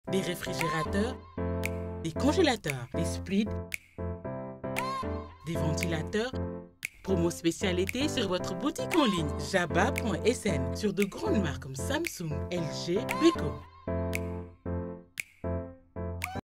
des réfrigérateurs, des congélateurs, des splits, des ventilateurs. Promo spécial été sur votre boutique en ligne jaba.sn sur de grandes marques comme Samsung, LG, Beko.